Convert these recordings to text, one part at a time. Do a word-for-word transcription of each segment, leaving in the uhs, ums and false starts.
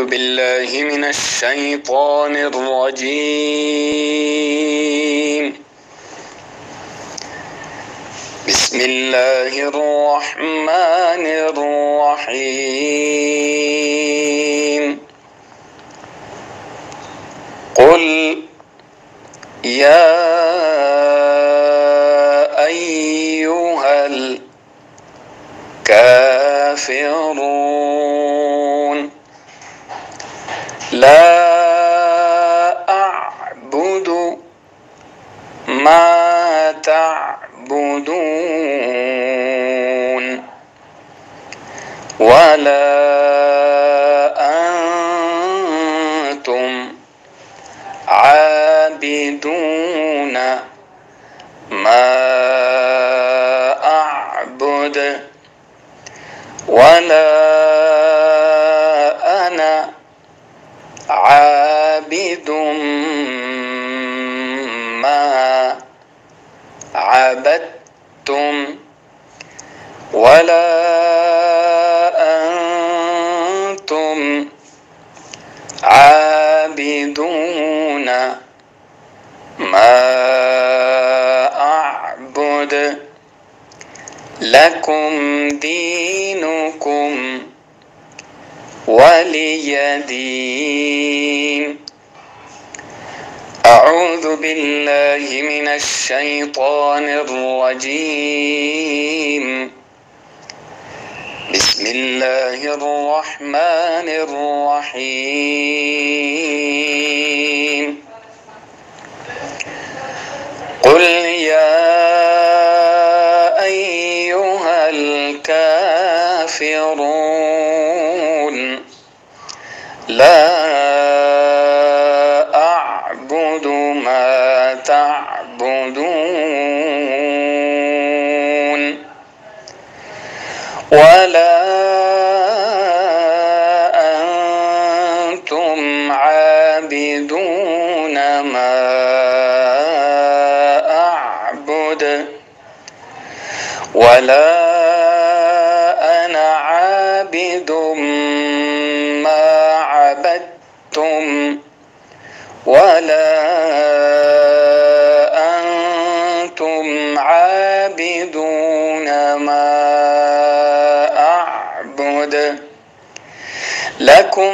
أعوذ بالله من الشيطان الرجيم. بسم الله الرحمن الرحيم. قل يا أيها الكافرون لا أعبد ما تعبدون ولا أنتم عابدون ما أعبد ولا أنا عابد ما عبدتم ولا أنتم عابدون ما أعبد لكم دينكم ولي دين. أعوذ بالله من الشيطان الرجيم. بسم الله الرحمن الرحيم. قل يا أيها الكافرون لا أعبد ما تعبدون ولا أنتم عابدون ما أعبد ولا أنا عابد ما عبدتم ولا أنتم عابدون ما أعبد لكم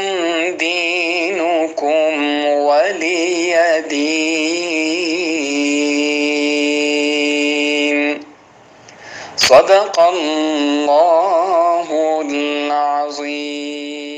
دينكم ولي دين. صدق الله العظيم.